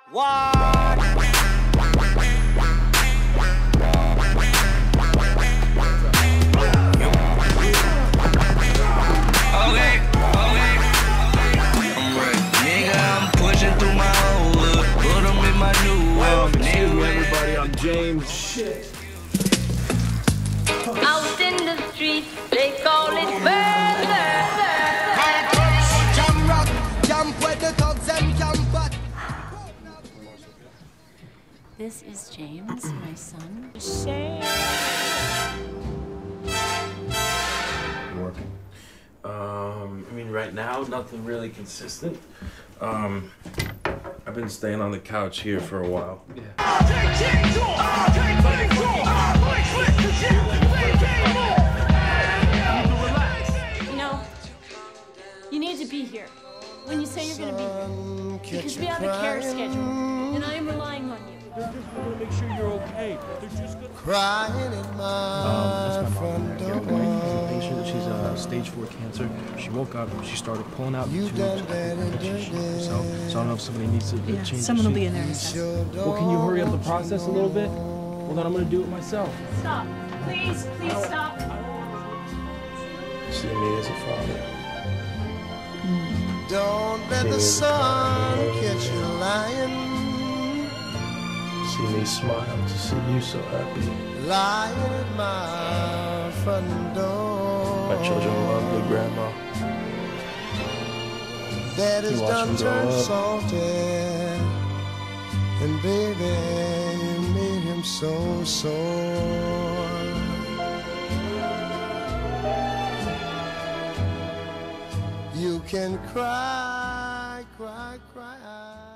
What? Okay. Nigga, I'm pushing through my old hood. Put them in my new world. Excuse me, everybody, I'm James. Shit. Out in the street, they call it murder. Jam rock, jump where the thugs and camp at. This is James, my son. Working. I mean, right now, nothing really consistent. I've been staying on the couch here for a while. You know, you need to be here when you say you're going to be here. Because we have a care schedule, and I am relying on you. They're just gonna make sure you're okay. They're just gonna... Crying in my That's my front mom. door. She's a patient. She's stage 4 cancer. She woke up and she started pulling out the tubes. So I don't know if somebody needs to change. Someone will be in there in a second. Well, can you hurry up the process a little bit? Well, then I'm gonna do it myself. Stop. Please stop. See me as a father. Don't let the sun catch you lying. See me smile to see you so happy. Lying at my front door. My children love their grandma. Daddy's You watch done them grow turned up. salty. And baby, you made him so sore. You can cry, cry, cry.